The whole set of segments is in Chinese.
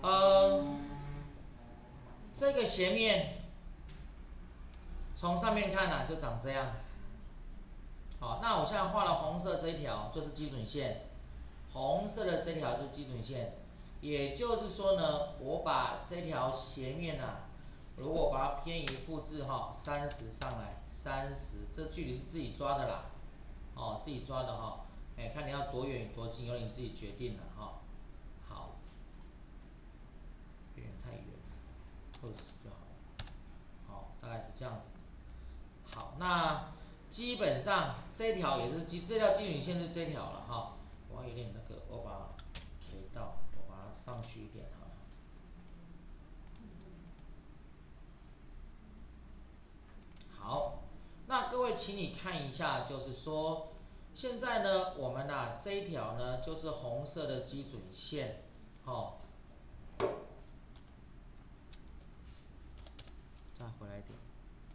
这个斜面从上面看就长这样。好，那我现在画了红色这一条就是基准线，红色的这条就是基准线。也就是说呢，我把这条斜面如果把它偏移复制30上来，30，这距离是自己抓的啦，自己抓的看你要多远多近，由你自己决定了好，有点太远，close 就好。好，大概是这样子。好，那基本上这条也是这条基准线是这条了我还有点那个，我把它 K 到，我把它上去一点好，那各位，请你看一下，就是说，现在呢，我们这一条呢，就是红色的基准线，再回来一点，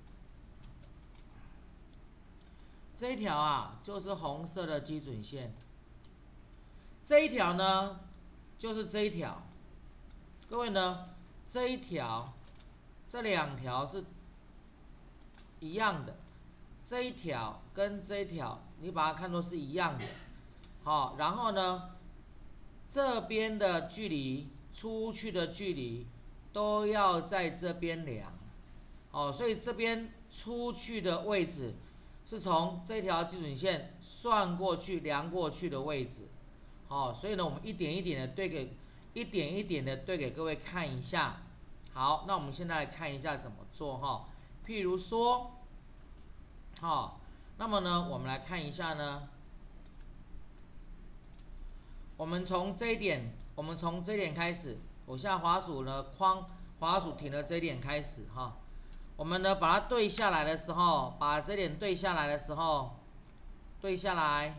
这一条就是红色的基准线，这一条呢，就是这一条，各位呢，这一条，这两条是一样的。这一条跟这一条，你把它看作是一样的，然后呢，这边的距离出去的距离都要在这边量，所以这边出去的位置是从这条基准线算过去量过去的位置，所以呢，我们一点一点的对给各位看一下。好，那我们现在来看一下怎么做譬如说。那么呢，我们来看一下呢，我们从这一点开始，我现在滑鼠停了这一点开始我们呢把它对下来的时候，把这点对下来的时候，对下来，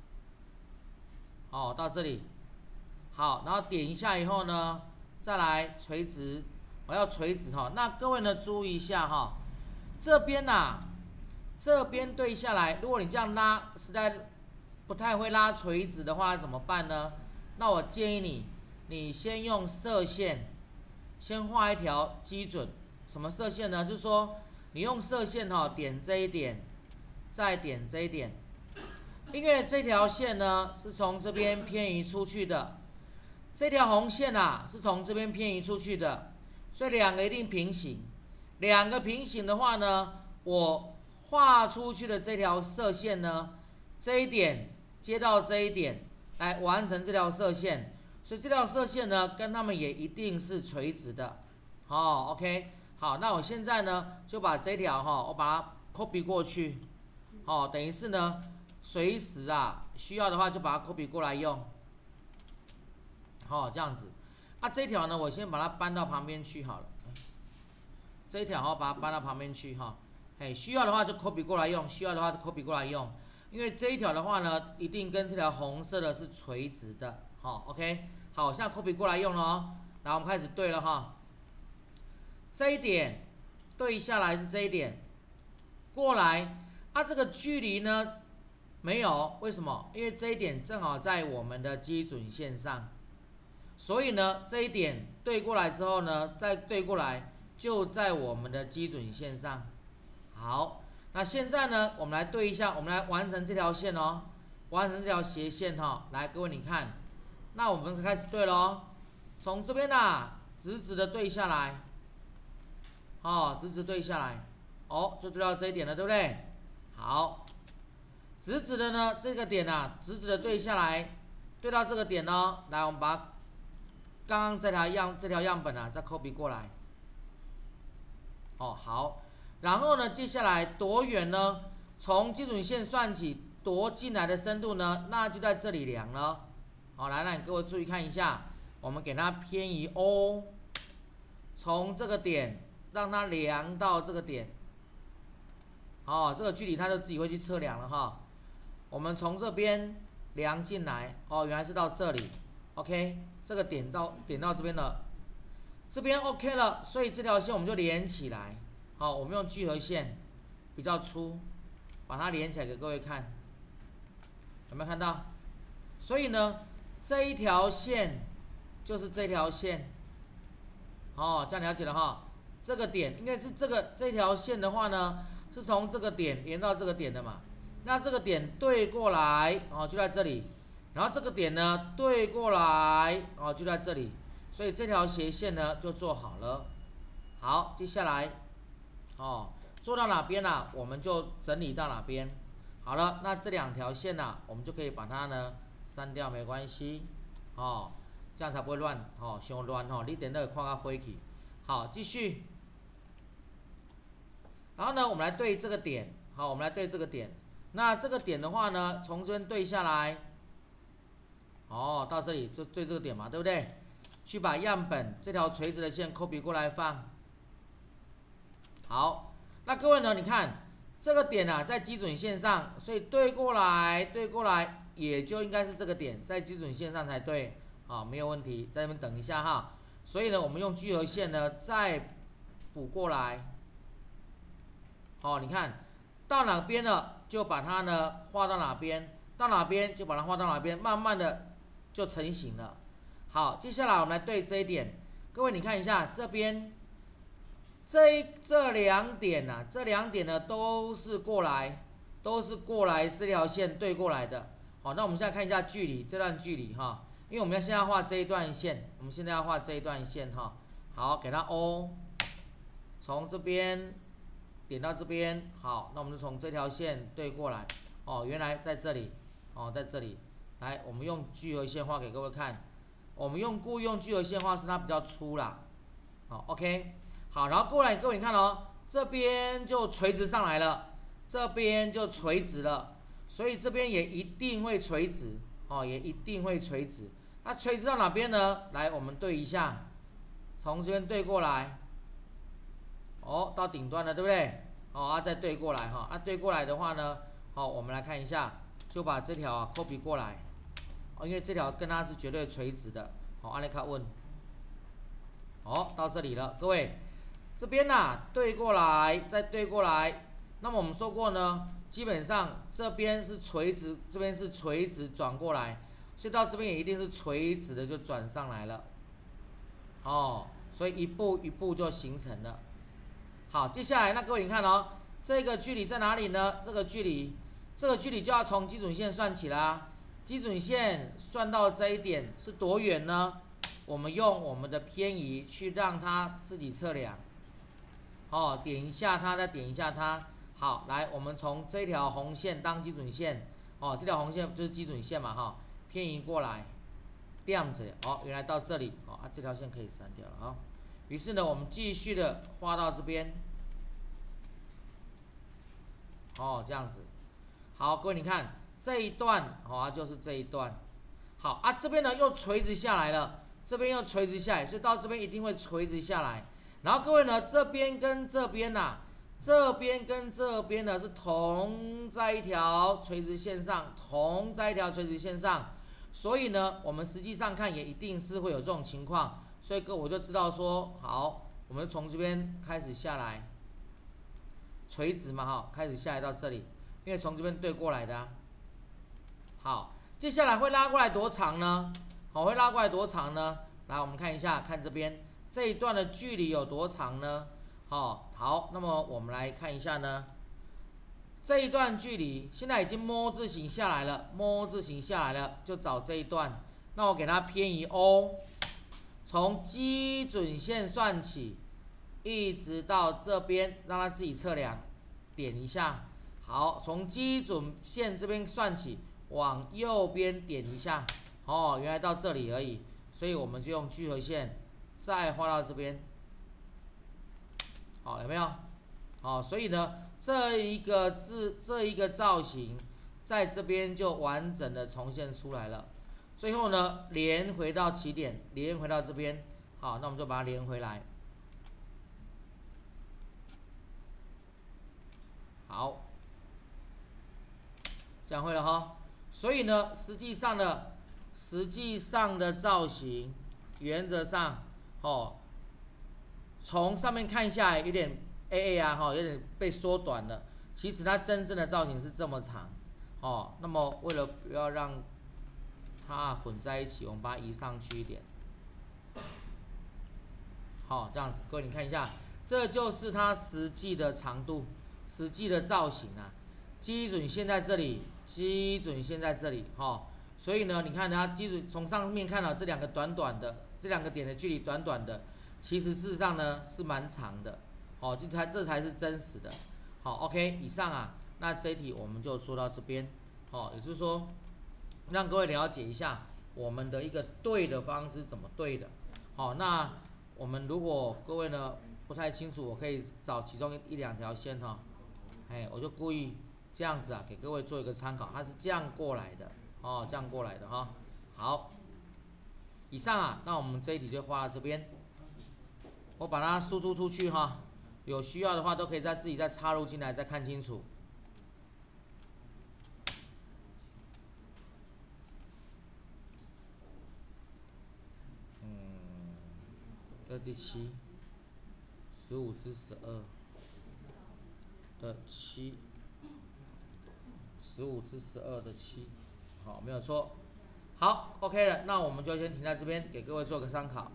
到这里，好，然后点一下以后呢，再来垂直，我要垂直那各位呢注意一下这边这边对下来，如果你这样拉，实在不太会拉垂直的话，怎么办呢？那我建议你先用色线，先画一条基准。什么色线呢？就是说，你用色线点这一点，再点这一点，因为这条线呢是从这边偏移出去的，这条红线是从这边偏移出去的，所以两个一定平行。两个平行的话呢，我画出去的这条色线呢，这一点接到这一点来完成这条色线，所以这条色线呢跟它们也一定是垂直的。OK， 好，那我现在呢就把这条我把它 copy 过去，等于是呢随时需要的话就把它 copy 过来用，这样子。这条呢我先把它搬到旁边去好了，这一条把它搬到旁边去需要的话就 copy 过来用，需要的话就 copy 过来用，因为这一条的话呢，一定跟这条红色的是垂直的，OK， 好，现在 copy 过来用了来，我们开始对了这一点对下来是这一点，过来，这个距离呢没有，为什么？因为这一点正好在我们的基准线上，所以呢，这一点对过来之后呢，再对过来就在我们的基准线上。好，那现在呢，我们来对一下，我们来完成这条线完成这条斜线来，各位你看，那我们开始对咯，从这边直直的对下来，直直对下来，就对到这一点了，对不对？好，直直的呢，这个点直直的对下来，对到这个点来，我们把刚刚这条样本再 copy 过来，好。然后呢，接下来多远呢？从基准线算起，多进来的深度呢？那就在这里量了。来，让各位注意看一下，我们给它偏移 O， 从这个点让它量到这个点。这个距离它就自己会去测量了我们从这边量进来，原来是到这里 ，OK， 这个点到这边了，这边 OK 了，所以这条线我们就连起来。我们用聚合线比较粗，把它连起来给各位看，有没有看到？所以呢，这一条线就是这条线， 哦，这样了解了哈。这个点应该是这条线的话呢，是从这个点连到这个点的嘛。那这个点对过来哦，就在这里。然后这个点呢对过来哦，就在这里。所以这条斜线呢就做好了。好，接下来哦，做到哪边呢？我们就整理到哪边。好了，那这两条线呢，我们就可以把它呢删掉，没关系哦，这样才不会乱哦，太乱哦，你点都会看到灰去。好，继续。然后呢，我们来对这个点，好，我们来对这个点。那这个点的话呢，从这边对下来，哦，到这里就对这个点嘛，对不对？去把样本这条垂直的线 copy 过来放。好，那各位呢，你看这个点啊，在基准线上，所以对过来，对过来，也就应该是这个点在基准线上才对，啊，没有问题，在这边等一下哈。所以呢，我们用聚合线呢再补过来。哦，你看到哪边了，就把它呢画到哪边，到哪边就把它画到哪边，慢慢的就成型了。好，接下来我们来对这一点，各位你看一下这边，这两点啊，这两点呢都是过来这条线对过来的。好，那我们现在看一下距离，这段距离哈，因为我们现在要画这一段线，我们现在要画这一段线哈。好，给它 O， 从这边点到这边，好，那我们就从这条线对过来。哦，原来在这里，哦，在这里。来，我们用聚合线画给各位看。我们故意用聚合线画，是它比较粗啦。好 ，OK， 好，然后过来，各位你看哦，这边就垂直上来了，这边就垂直了，所以这边也一定会垂直，哦，也一定会垂直。那垂直到哪边呢？来，我们对一下，从这边对过来。哦，到顶端了，对不对？哦，再对过来哈，对过来的话呢，好，我们来看一下，就把这条copy 过来，哦，因为这条跟它是绝对垂直的，好，按你看问，哦，到这里了，各位，这边对过来，再对过来，那么我们说过呢，基本上这边是垂直，这边是垂直转过来，所以到这边也一定是垂直的就转上来了，哦，所以一步一步就形成了。好，接下来那各位你看哦，这个距离在哪里呢？这个距离就要从基准线算起啦。基准线算到这一点是多远呢？我们用我们的偏移去让它自己测量。哦，点一下它，再点一下它。好，来，我们从这条红线当基准线，哦，这条红线就是基准线嘛，哈，偏移过来，这样子，哦，原来到这里，哦，这条线可以删掉了啊。于是呢，我们继续的画到这边。哦，这样子，好，各位你看这一段，好，就是这一段，好啊，这边呢又垂直下来了，这边又垂直下来，所以到这边一定会垂直下来。然后各位呢，这边跟这边这边跟这边呢是同在一条垂直线上，所以呢，我们实际上看也一定是会有这种情况，所以我就知道说，好，我们从这边开始下来。垂直嘛哈，开始下来到这里，因为从这边对过来的好，接下来会拉过来多长呢？好，会拉过来多长呢？来，我们看一下，看这边这一段的距离有多长呢？好，那么我们来看一下呢，这一段距离现在已经摸字形下来了，就找这一段。那我给它偏移 O， 从基准线算起。一直到这边，让它自己测量，点一下。好，从基准线这边算起，往右边点一下。哦，原来到这里而已，所以我们就用聚合线再画到这边。好，有没有？好，所以呢，这一个造型，在这边就完整的重现出来了。最后呢，连回到起点，连回到这边。好，那我们就把它连回来。好，讲会了哈。所以呢，实际上的造型，原则上，从上面看下来有点 AA 啊，有点被缩短了。其实它真正的造型是这么长，那么为了不要让它混在一起，我们把它移上去一点。 好，这样子，各位你看一下，这就是它实际的长度，实际的造型啊。基准线在这里，基准线在这里，所以呢，你看它基准从上面看到这两个短短的，这两个点的距离短短的，其实事实上呢是蛮长的，这才是真实的。好 ，OK， 以上啊，那这一题我们就做到这边，也就是说，让各位了解一下我们的一个对的方式怎么对的。那我们如果各位呢不太清楚，我可以找其中一两条线我就故意这样子啊，给各位做一个参考，它是这样过来的，这样过来的哈。好，以上啊，那我们这一题就画到这边，我把它输出出去哈，有需要的话都可以自己再插入进来，再看清楚。这第7 15至12的7 15至12的7，好，没有错。好 ，OK 了，那我们就先停在这边，给各位做个参考。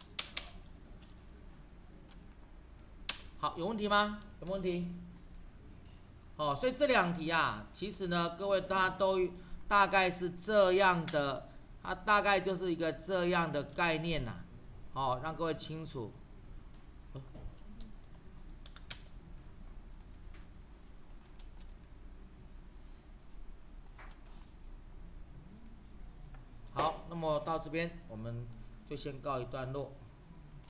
好，有问题吗？有没有问题？所以这两题啊，其实呢，各位大家都大概是这样的，它大概就是一个这样的概念呐，让各位清楚。好，那么到这边我们就先告一段落。